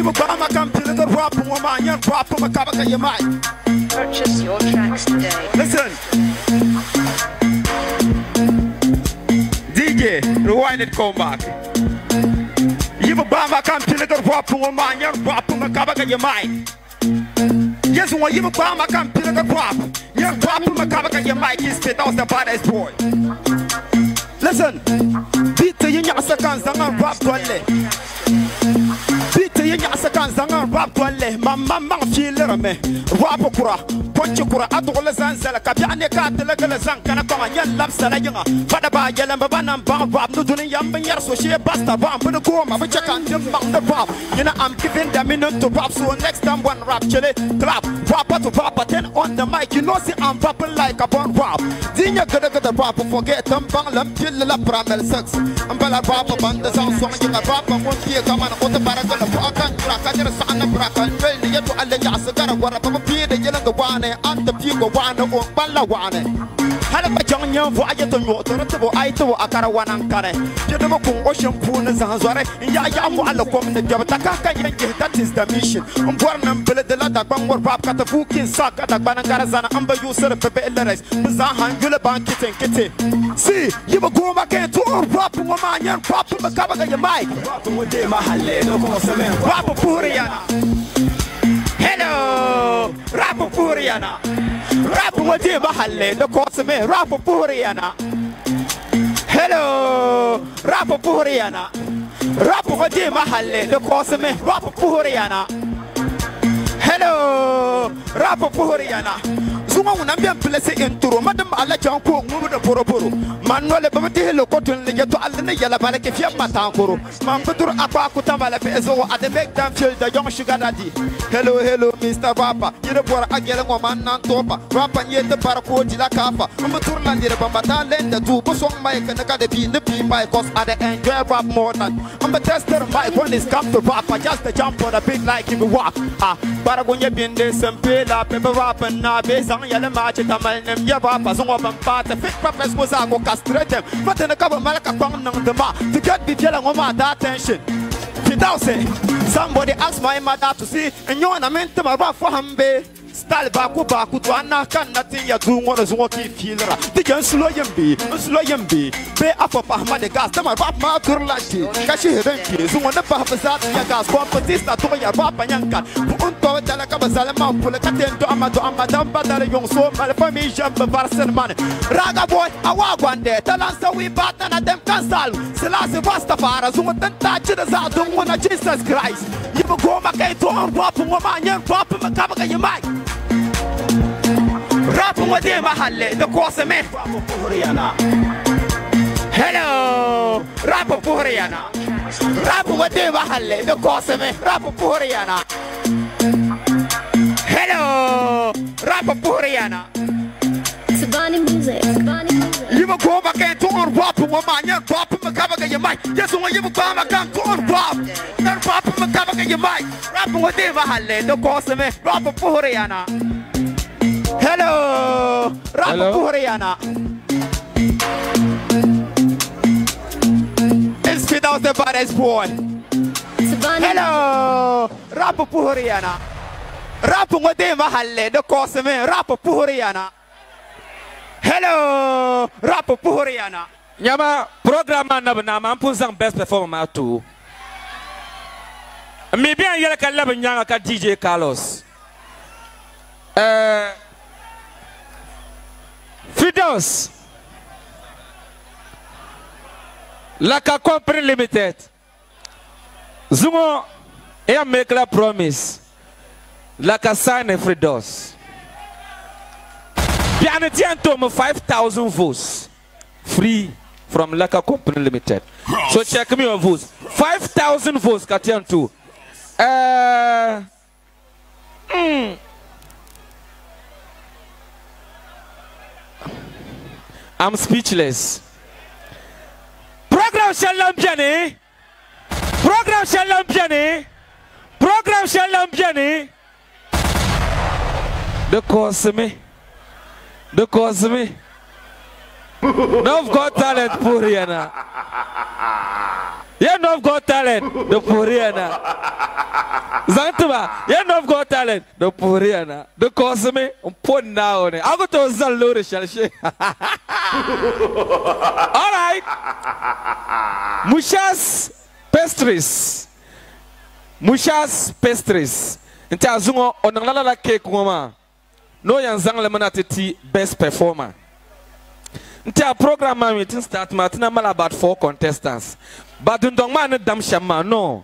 You got my computer, the rap, woman, young rap, my cabaka, you might. Purchase your tracks today. Listen. DJ, rewind it, come back. You got my computer, the rap, woman, young rap, my cabaka, you might. Yes, when you got my computer, the rap, young rap, my cabaka, you might. He's fit out the baddest boy. Listen. Beat the young seconds and rap toilet. Beat the young seconds and rap toilet. Mamma feel me. Rapokura, Ponchukura, Adolescence, Kapiane Cat, the legal Zankana, and Yan Lapsala, Fadaba, Yalambaban, Bam, Bam, Nudun, Yamban, so she basta Bam, but the Goma, which I can't jump the pop. You know, I'm giving the minute to rap, so next time one rap, chili, clap, rapper to rapper, 10 on the mic. You know, see, I'm popping like a bomb rap. Dinya gonna get the rap, forget them, bang, kill the Pramel sex. I'm Bella Papa, the sound song, you got rap, and one year come on, the Paragon of Brakan, Brakan, San and Brakan, really, you to Allegas, what a peer, the yellow one, and the Pugo one, or Balawane. Halabajang young voyage to water, I to Akarawan and Kare. Jedamo ocean pool and Zanzare, Yayamu Alakom, the Jabataka, that is the mission. On Guanam Bella de la Bangor Rap, Katafuki, Saka, the Banagarazana, Amber user, Pepe Leres, Zahan, Gulaban, Kitty. See, you will go back to rap woman and rap the cover of your mic. Rap with them, Rap Puriana. Hello, Rap Puriana. Rap with them, the course of me, Rap Puriana. Hello, Rap Puriana. Rap with them, the course of me, Rap Puriana. Hello, Rap Puriana. Zuma unambia mpelese inturo madam ala chanko ngumu da poroporo manole bamati helo cotton le to alne yala bale ke fiam matankoro man butur akwa kutambala pe ezo at make them feel the young sugar daddy. Hello Mr. Papa yire bora agele ngo man nan topa rapa nyete para ko jila kafa mbutur landire bambata lende du bosong mai kana ka de bi ne bi mai cause I dey enjoy rap more than I'm a tester mic when it's come to rap I just jump on a beat like if you walk para gonye binde sempe la pe rap na be yale match tamal nem ya ba pasong oban pat fit profess mo sa ko castrate but na ka ba malaka kwang nang dema to get be feel ngoma that tension without say somebody ask my mother to see and you na mente ma ba for hambe style baku to anaka nothing ya do ngoro zo ki feelera the can slow yembe be afa pa de gas ma rap ma turlati kashi herenki zo na pa fa sa ya gas competista to ya rap nyanka unto dala ka basala ma pula katento amado amadam badale yong so mal fami jambe barsen man raga boy awa gwande talansa we bata na dem cancel selase basta para zo tanta chida za do na Jesus Christ yibo go ma kai to rap mo ma nyen rap ma ka ba ya mai rap mo de mahalle the course me rap Puriana. Hello rap Puriana. Rap mo de mahalle the course me rap Puriana. Hello rap Puriana. Savani music. You will go back and turn rap woman young rap ma ka ba ya mai yes when you go back and turn rap then rap ma ka ba ya mai rap mo de mahalle the course me rap Puriana. Hello, Rap Puriana. It's fit out the baddest boy. Hello, Rap Puriana. Rap ngode mahalle the course me Rap Puriana. Hello, Rap Puriana. Nyama program na mampunzang best performer too. Me bien yele ka lebe nyanga ka DJ Carlos. Fidos Laka Company Limited Zumo Air make la promise Laka sign a Fidos Bianetianto 5,000 votes free from Laka Company Limited. So check me on votes 5,000 votes Katianto I'm speechless. Program Shalampiani. Program Shalampiani. Program Shalampiani. The cause me. The cause me. No, I've got talent, Puriana. You know got talent, the Puriana. Zantuma, you know got talent, the Puriana. The Cosme, put now on it. I'll go to Zaluri, shall she? All right. Musha's pastries. Musha's pastries. Nta zungo onangala cake woman. No yanzang lemonade best performer. Nta program meeting start matina mal about 4 contestants. But don't man dam shama no.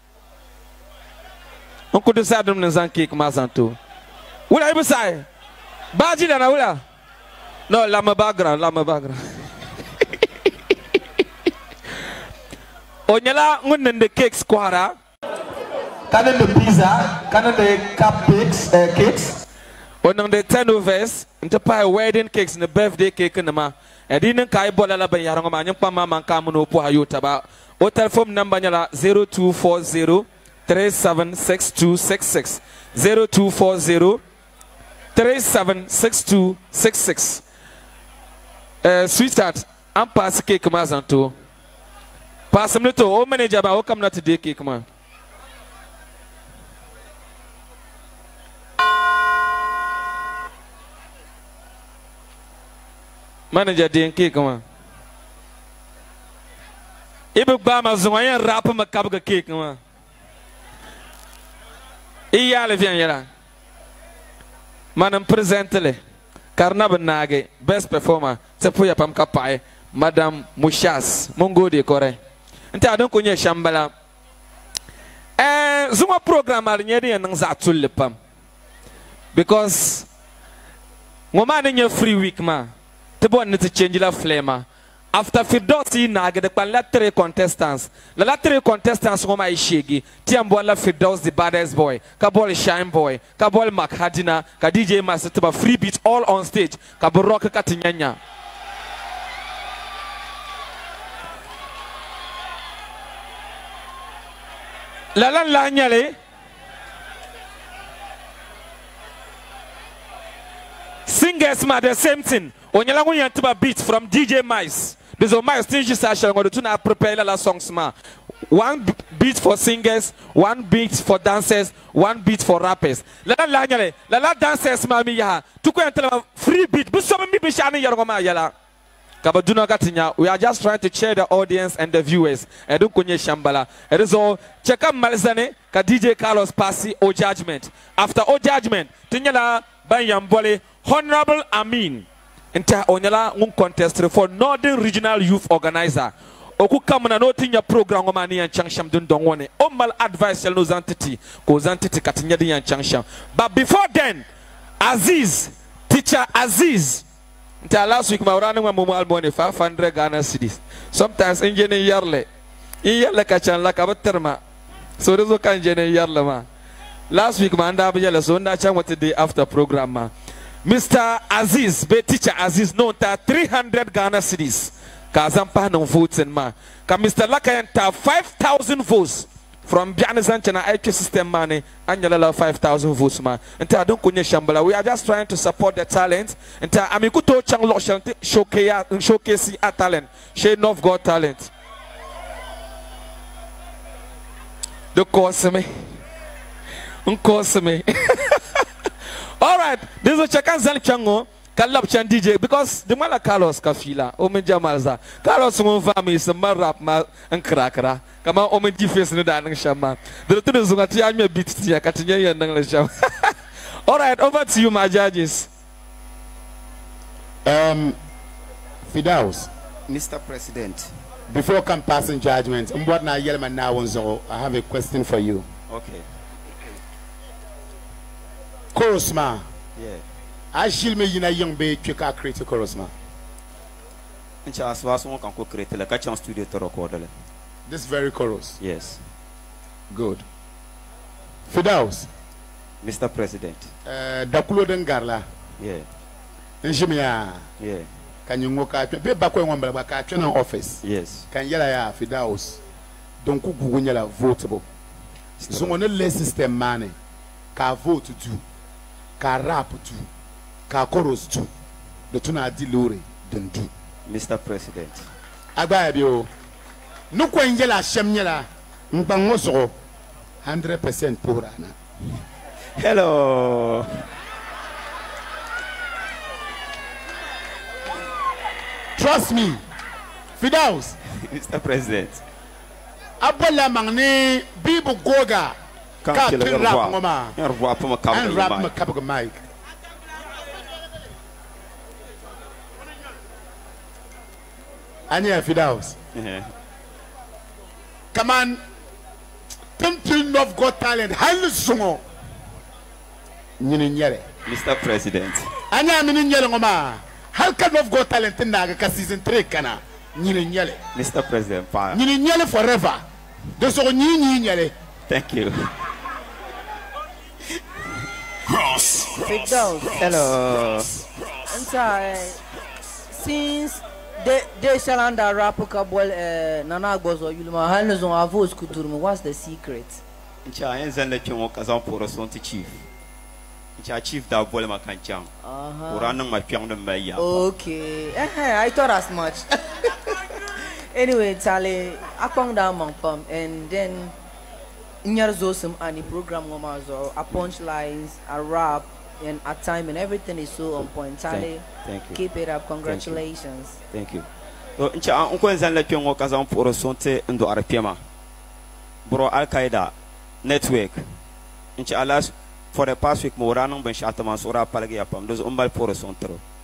On could decide on the cake mazanto. Will I be say? Baji na wula? No, lama background. Onyala ngunen the cake squara. Canon the pizza, canon the cupcakes, cakes. On the turnovers, into pie wedding cakes and the birthday cake in the ma. And didn't kai bola la bayaranga man yung pamama kamuno po hayuta ba. O telephone number nyala 0240 376266 0240 376266. Sweetheart, I'm pass cake mazanto. Pass him to o manager ba o come not today cake man. Manager din cake man. Ibu ba ma zonyan rap ma kabga cake man. Iya le vient yala. Manam presentele. Karnab nage best performer. Sepuya pam kapai. Madame Mushas. Mongo de kore. Nta adon konye shambala. Zuma program alnyedi en nzatul le pam. Because ngoma nye free week ma. Tebo need to change la flema. After Firdausi nage de pan la 3 contestants. La 3 contestants ngoma ishigi. Tiambo la Firdaus the baddest boy. Kabol Shine Boy. Kabol Mac Hadina. Ka DJ Master Teba free beat all on stage. Kabol rock katinyanya. Lalan la nyale. Singers ma the same thing. Onyala ngunya tiba beat from DJ Mice. There's a Mice thing just actually going to na prepare la songs ma. 1 beat for singers, 1 beat for dancers, 1 beat for rappers. Lalan la nyale. Lala dancers ma mi ya. Tuko yantela free beat. Buso mi bishani yaroma yala. Kabaduna Gatinya, we are just trying to cheer the audience and the viewers. Edu kunye shambala. It is all. Check out Malzane, ka DJ Carlos Pasi, O Judgment. After O Judgment, Tinyala Banyambole, Honorable Amin. Inter Onyala un contest for Northern Regional Youth Organizer. Oku kamuna no tinya program omani and changsham dun don't want it. Omal advice no zantity, ko zantity katinya di and changsham. But before then, Aziz, teacher Aziz. Last week, my running my money 500 Ghana cedis. Sometimes engineer yearly. In year like a chan like a terma. So there's no kind engineer yearly. Last week, my andabia so that chan what the day after program. Mr. Aziz, be teacher Aziz, no 300 Ghana cedis. Kazampa no votes and ma. Ka Mr. Lakayanta 5,000 votes. From Bianazanchana IQ system money, Angela 5,000 votes man. Until I don't kunye shambala. We are just trying to support the talent. Until Amikuto Chang Lotion showcase our talent. Shade of God talent. The course me. All right. This is a Chakan Zan Chango. Kalap Chan DJ because the Mala Carlos Kafila, Omenja Malza. Carlos Monfami is a marap and crackera. Come on, Omenji face in the dining shaman. The two is what I may beat to Katinya and English. All right, over to you, my judges. Firdaus, Mr. President. before come passing judgment, I have a question for you. Okay. Korosma. Yeah. I shall me yina young be kweka create Korosma. Ncha aswaso kan ko create la ka chan studio to record le. This very chorus. Yes. Good. Firdaus. Mr. President. Dakulo dengarla. Yeah. Njimia. Yeah. Can you walk out? Be back when one back at office. Yes. Can yella ya Firdaus. Don't cook gunyala votable. So on the less system money. Ka vote to. Ka rap to. Ka chorus to. The tuna dilore don't do. Mr. President. Agba bio. nu ko njela shem nyela ngbango so 100% purana. Hello. Trust me. Fidaus. Mr. President. Abola mangni bibu goga. Ka tin rap ngoma. Rap ma ka. And rap ma ka mic. Anya Fidaus. Come on. Tin of Got Talent. Hal sungo. Nyini nyere. Mr. President. Anya mini nyere ngoma. Hal kan of Got Talent na ka season 3 kana. Nyini nyere. Mr. President. Nyini nyere forever. De so nyini nyere. Thank you. Fidaus. Hello. Since they shall under Rapuka bol Nana Gozo Yulma Hanzon Avos Kuturm, what's the secret? Ncha enzen le chongo kazan pour son chief. Ncha chief da bol ma kanchang. Ora nang ma piang de meya. Okay. I thought as much. Anyway, Tale, akong da mang pam, and then Nyarzo some any program ngomazo, a punchlines, a rap, and a time and everything is so on point. Tale, thank you. Keep it up. Congratulations. Thank you. So ncha onko enzen le chongo kazan pour son te ndo arpiema. Bro Al Qaeda network. Ncha alas for the past week mo ranong ben shatama sura palagi apam. Dos umbal pour son tro.